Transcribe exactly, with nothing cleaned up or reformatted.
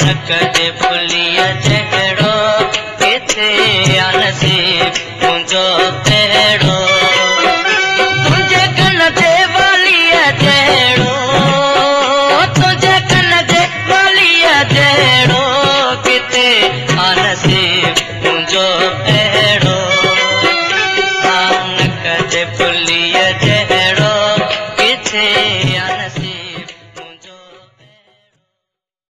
कदे भुलिया जहिड़ो किथे आ नसीब तुंहिंजो तहिड़ो तुंहिंजे कन ते वालीअ जहिड़ो तुंहिंजे कन ते वालीअ जहिड़ो किथे आ नसीब तुंहिंजो तहिड़ो न कदे भुलिया जहिड़ो